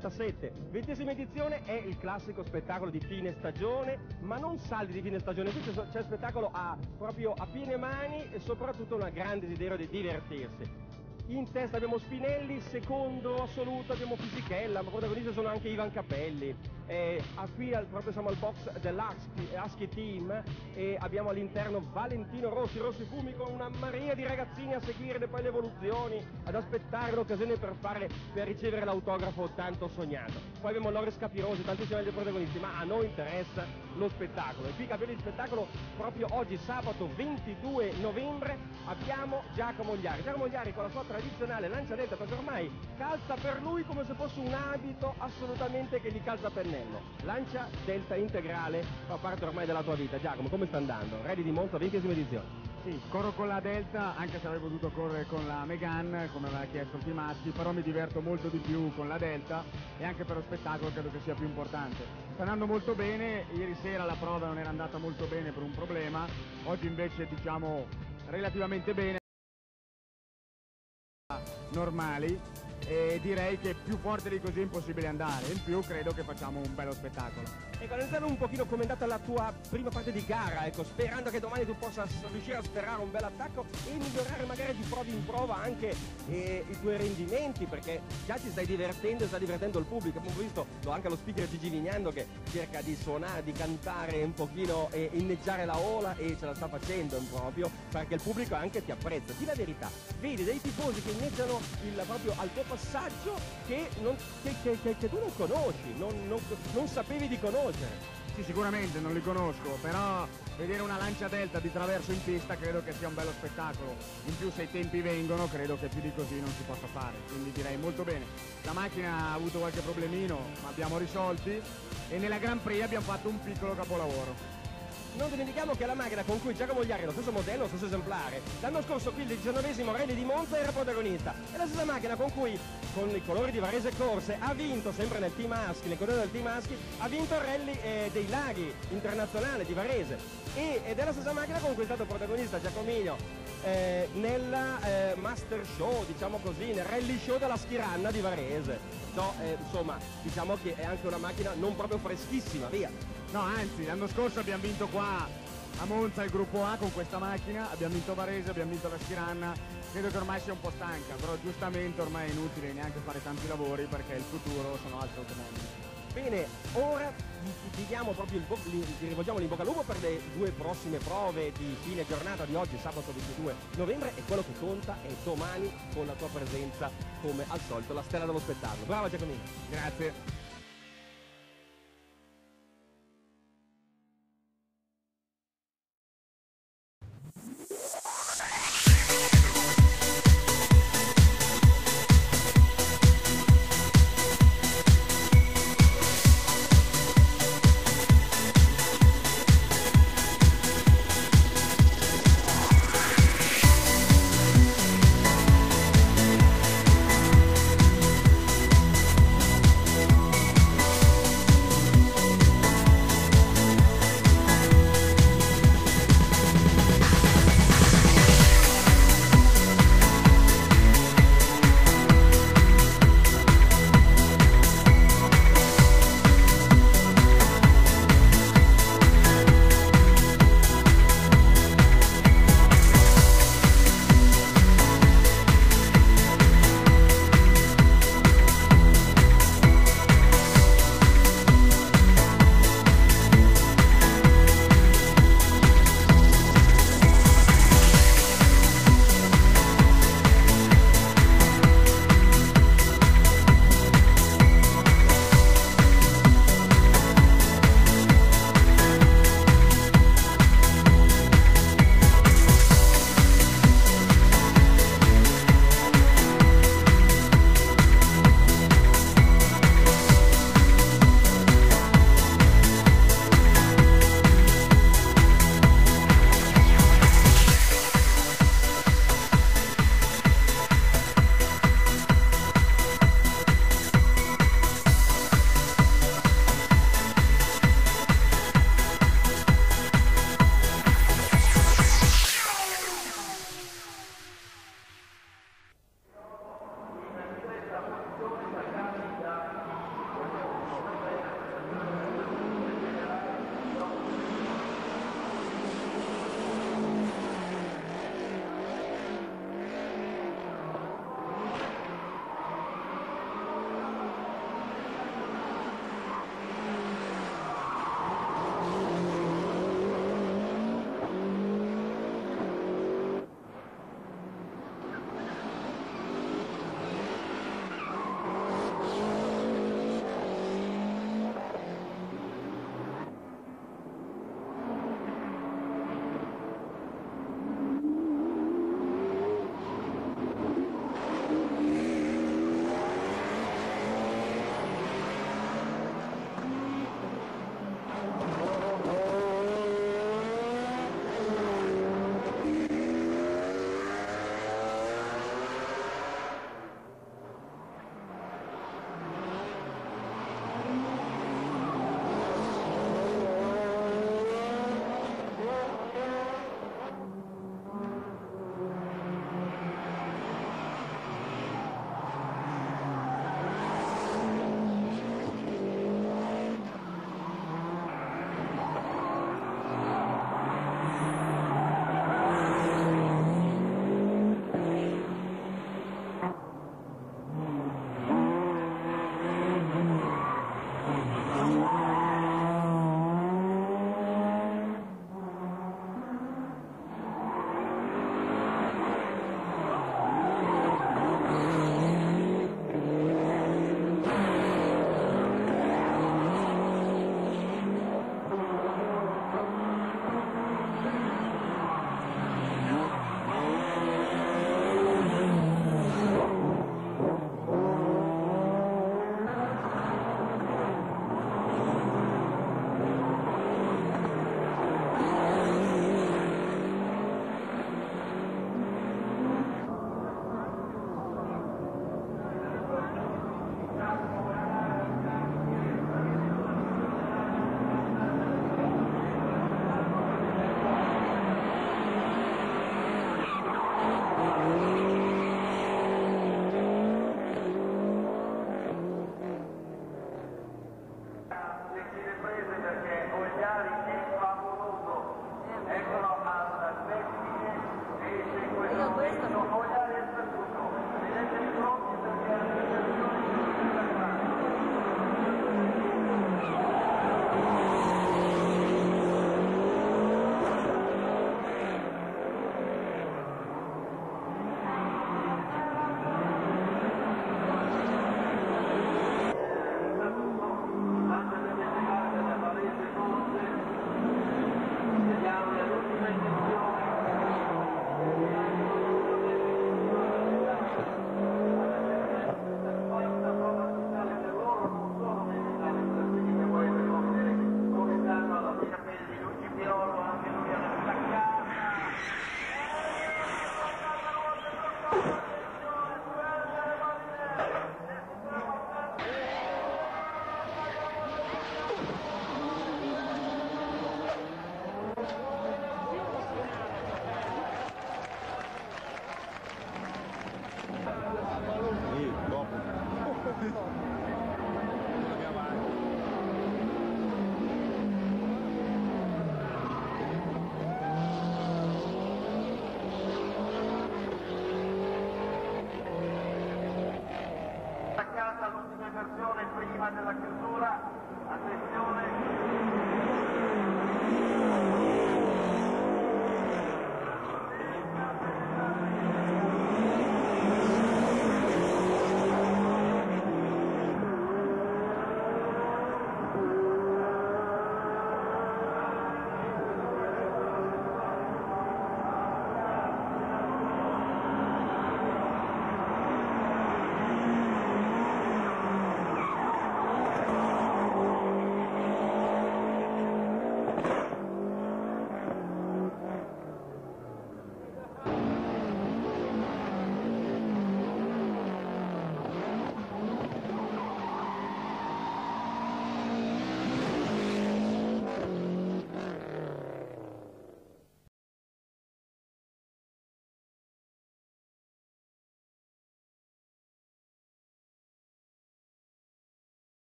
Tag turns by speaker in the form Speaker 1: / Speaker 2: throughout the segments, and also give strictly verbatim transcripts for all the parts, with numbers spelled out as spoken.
Speaker 1: novantasette. Ventesima edizione, è il classico spettacolo di fine stagione, ma non saldi di fine stagione, qui c'è, c'è spettacolo a, proprio a piene mani e soprattutto un grande desiderio di divertirsi. In testa abbiamo Spinelli, secondo assoluto abbiamo Fisichella, ma protagonisti sono anche Ivan Capelli. Eh, a qui al, proprio siamo al box dell'Husky Team e abbiamo all'interno Valentino Rossi, Rossi Fumi, con una marea di ragazzini a seguire poi le evoluzioni, ad aspettare l'occasione per, fare, per ricevere l'autografo tanto sognato. Poi abbiamo Loris Capirosi, tantissimi altri protagonisti, ma a noi interessa lo spettacolo. E qui capire il spettacolo proprio oggi, sabato ventidue novembre, abbiamo Giacomo Ogliari. Giacomo Ogliari con la sua tradizionale lancia delta, perché ormai calza per lui come se fosse un abito assolutamente che gli calza a pennello. Lancia delta integrale fa parte ormai della tua vita. Giacomo, come sta andando? Rally di Monza, ventesima edizione.
Speaker 2: Sì, corro con la delta, anche se avrei potuto correre con la Megane, come aveva chiesto il Timaschi, però mi diverto molto di più con la delta e anche per lo spettacolo credo che sia più importante. Sta andando molto bene, ieri sera la prova non era andata molto bene per un problema, oggi invece diciamo relativamente bene, normali, e direi che più forte di così è impossibile andare. In più credo che facciamo un bello spettacolo.
Speaker 1: Ecco, analizzando un pochino come è andata la tua prima parte di gara, ecco, sperando che domani tu possa riuscire a sferrare un bel attacco e migliorare magari di prova in prova anche eh, i tuoi rendimenti, perché già ti stai divertendo e sta divertendo il pubblico. Abbiamo visto anche lo speaker Gigi Vignando che cerca di suonare, di cantare un pochino e inneggiare la ola, e ce la sta facendo proprio perché il pubblico anche ti apprezza. Di la verità, vedi dei tifosi che inneggiano il, proprio al tuo passaggio che, non, che, che, che, che tu non conosci, non, non, non sapevi di conoscere.
Speaker 2: Sì, sicuramente non li conosco, però vedere una lancia delta di traverso in pista credo che sia un bello spettacolo. In più se i tempi vengono credo che più di così non si possa fare, quindi direi molto bene. La macchina ha avuto qualche problemino, ma abbiamo risolti, e nella Grand Prix abbiamo fatto un piccolo capolavoro.
Speaker 1: Non dimentichiamo che la macchina con cui Giacomo Ogliari, lo stesso modello, lo stesso esemplare, l'anno scorso qui il diciannovesimo Rally di Monza era protagonista, è la stessa macchina con cui, con i colori di Varese Corse, ha vinto sempre nel team Husky, nel corridoio del team Husky, ha vinto il Rally eh, dei Laghi internazionale di Varese, e, ed è la stessa macchina con cui è stato protagonista Giacomino eh, nel eh, Master Show, diciamo così, nel Rally Show della Schiranna di Varese. No, eh, insomma, diciamo che è anche una macchina non proprio freschissima, via.
Speaker 2: No, anzi, l'anno scorso abbiamo vinto qua a Monza il gruppo A con questa macchina, abbiamo vinto Varese, abbiamo vinto la Schiranna, credo che ormai sia un po' stanca, però giustamente ormai è inutile neanche fare tanti lavori perché il futuro sono altre automobili.
Speaker 1: Bene, ora ti diamo proprio il ti rivolgiamo l'in bocca al lupo per le due prossime prove di fine giornata di oggi, sabato ventidue novembre, e quello che conta è domani con la tua presenza, come al solito, la stella dello spettacolo. Bravo Giacomino.
Speaker 2: Grazie.
Speaker 3: Attaccata l'ultima versione prima della chiusura, attenzione.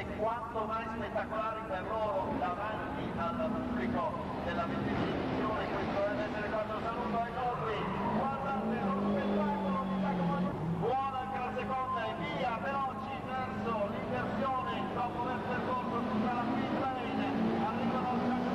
Speaker 3: vedute quanto mai spettacolari per loro davanti al pubblico della ventesima edizione. Questo deve essere quanto saluto ai nostri. Guardate lo spettacolo di Giacomo. Buona anche la seconda e via veloci verso l'inversione dopo aver percorso tutta la pit lane. Arrivano Giacomo.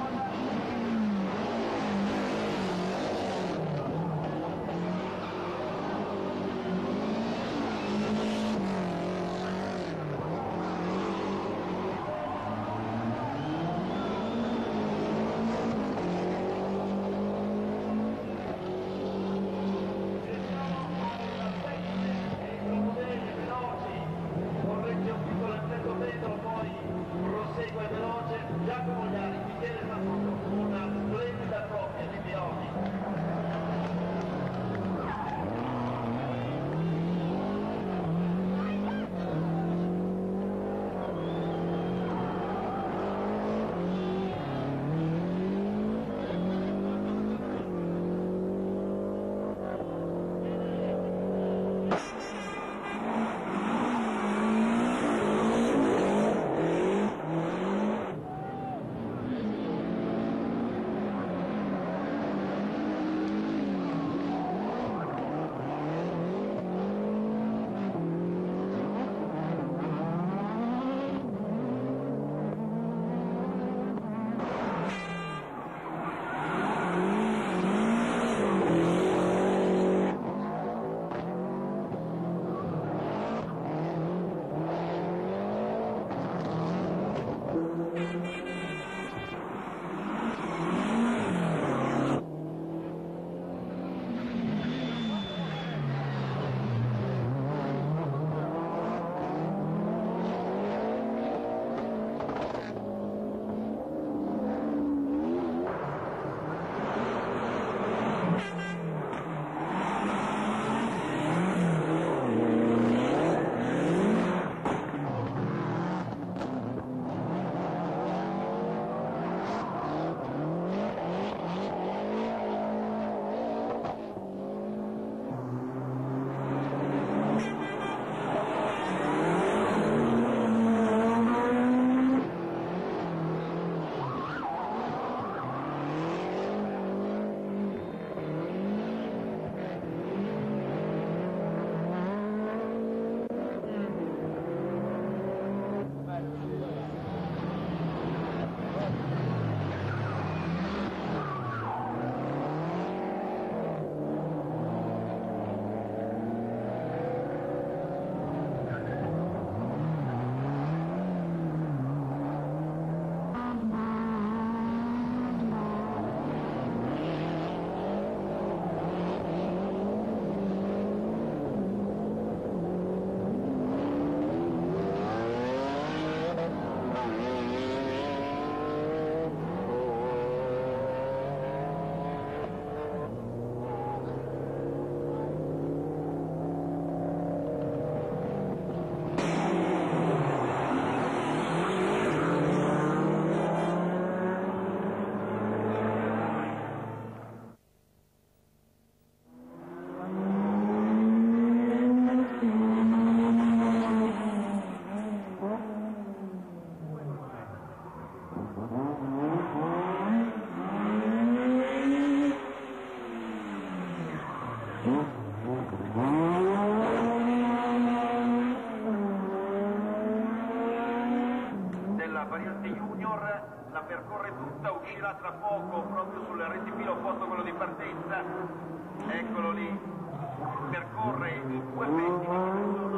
Speaker 3: Uscirà tra poco proprio sul rettifilo opposto a quello di partenza. Eccolo lì, percorre i due pezzi di